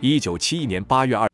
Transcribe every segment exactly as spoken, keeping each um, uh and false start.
一九七一年八月二。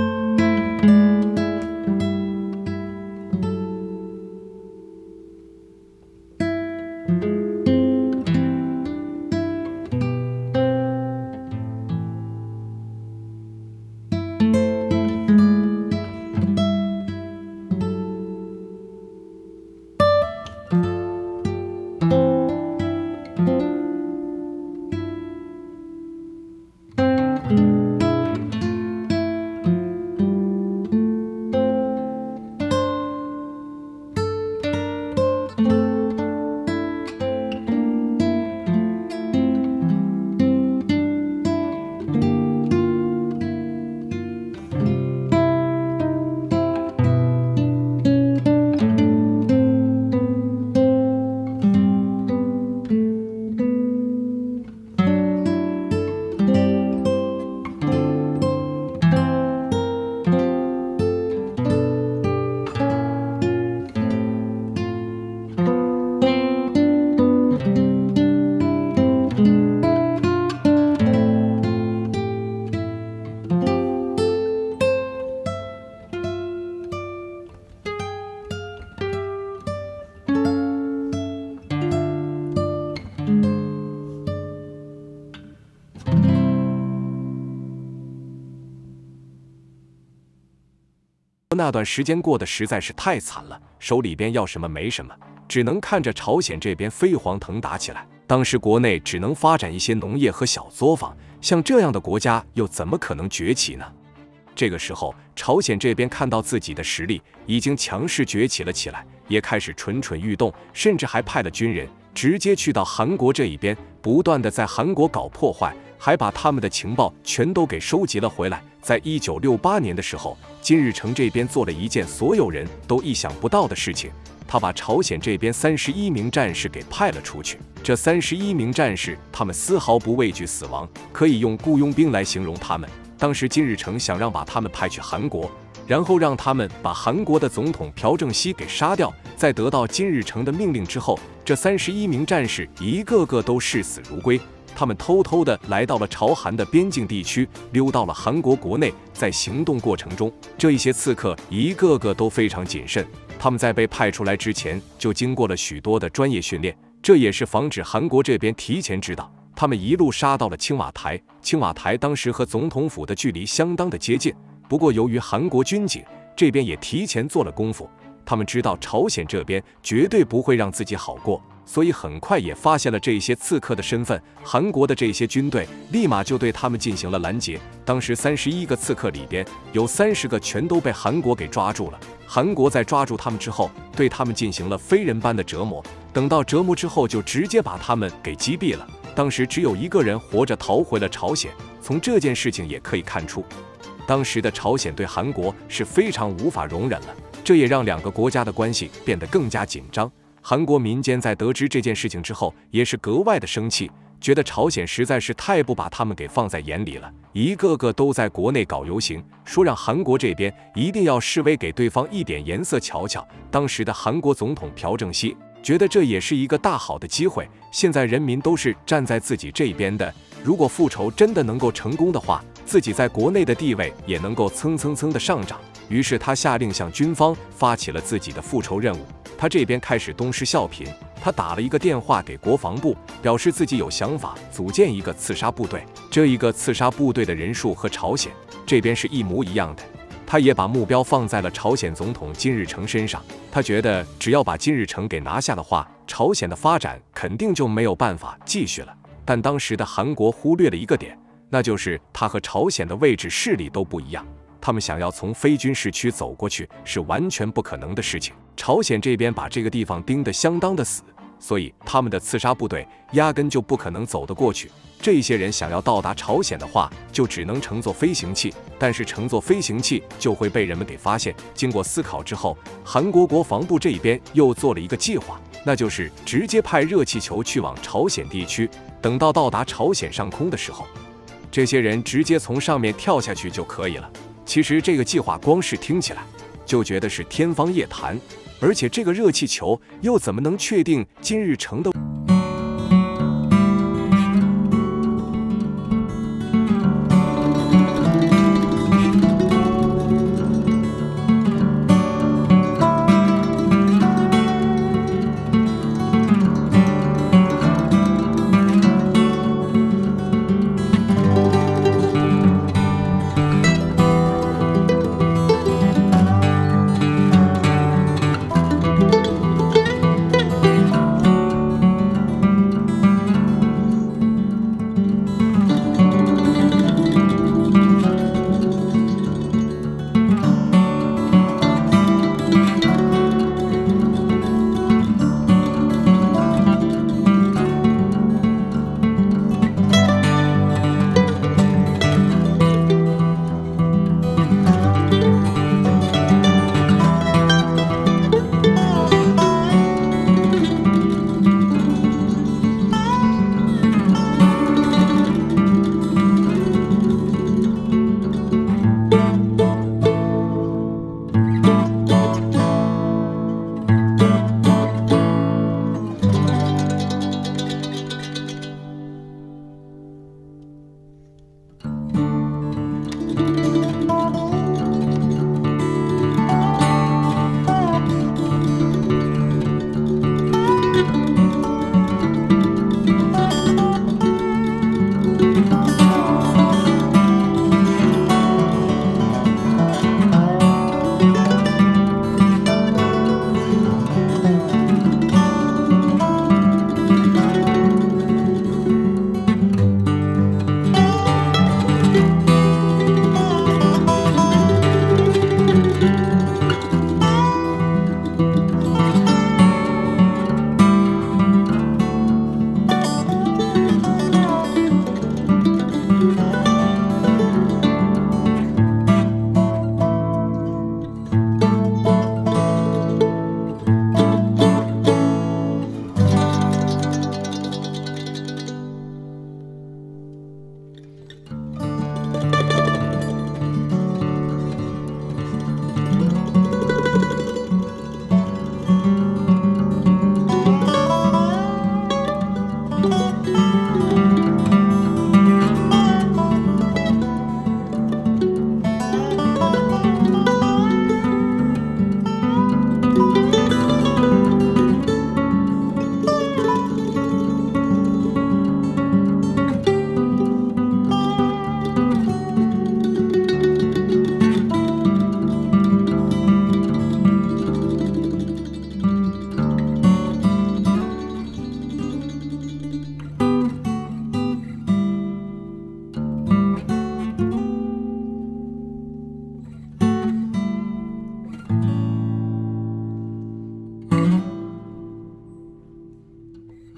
那段时间过得实在是太惨了，手里边要什么没什么，只能看着朝鲜这边飞黄腾达起来。当时国内只能发展一些农业和小作坊，像这样的国家又怎么可能崛起呢？这个时候，朝鲜这边看到自己的实力已经强势崛起了起来，也开始蠢蠢欲动，甚至还派了军人直接去到韩国这一边，不断的在韩国搞破坏，还把他们的情报全都给收集了回来。在一九六八年的时候，金日成这边做了一件所有人都意想不到的事情，他把朝鲜这边三十一名战士给派了出去。这三十一名战士，他们丝毫不畏惧死亡，可以用雇佣兵来形容他们。当时金日成想让把他们派去韩国，然后让他们把韩国的总统朴正熙给杀掉。在得到金日成的命令之后，这三十一名战士一个个都视死如归。他们偷偷地来到了朝韩的边境地区，溜到了韩国国内。在行动过程中，这一些刺客一个个都非常谨慎，他们在被派出来之前就经过了许多的专业训练，这也是防止韩国这边提前知道。他们一路杀到了青瓦台，青瓦台当时和总统府的距离相当的接近，不过由于韩国军警这边也提前做了功夫，他们知道朝鲜这边绝对不会让自己好过，所以很快也发现了这些刺客的身份。韩国的这些军队立马就对他们进行了拦截。当时三十一个刺客里边有三十个全都被韩国给抓住了。韩国在抓住他们之后，对他们进行了非人般的折磨。等到折磨之后，就直接把他们给击毙了。当时只有一个人活着逃回了朝鲜。从这件事情也可以看出，当时的朝鲜对韩国是非常无法容忍了，这也让两个国家的关系变得更加紧张。韩国民间在得知这件事情之后，也是格外的生气，觉得朝鲜实在是太不把他们给放在眼里了，一个个都在国内搞游行，说让韩国这边一定要示威，给对方一点颜色瞧瞧。当时的韩国总统朴正熙觉得这也是一个大好的机会，现在人民都是站在自己这边的，如果复仇真的能够成功的话，自己在国内的地位也能够蹭蹭蹭的上涨。于是他下令向军方发起了自己的复仇任务。他这边开始东施效颦，他打了一个电话给国防部，表示自己有想法组建一个刺杀部队。这一个刺杀部队的人数和朝鲜这边是一模一样的。他也把目标放在了朝鲜总统金日成身上，他觉得只要把金日成给拿下的话，朝鲜的发展肯定就没有办法继续了。但当时的韩国忽略了一个点，那就是他和朝鲜的位置势力都不一样，他们想要从非军事区走过去是完全不可能的事情。朝鲜这边把这个地方盯得相当的死，所以他们的刺杀部队压根就不可能走得过去。这些人想要到达朝鲜的话，就只能乘坐飞行器，但是乘坐飞行器就会被人们给发现。经过思考之后，韩国国防部这一边又做了一个计划，那就是直接派热气球去往朝鲜地区，等到到达朝鲜上空的时候，这些人直接从上面跳下去就可以了。其实这个计划光是听起来就觉得是天方夜谭，而且这个热气球又怎么能确定金日成的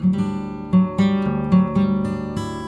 了。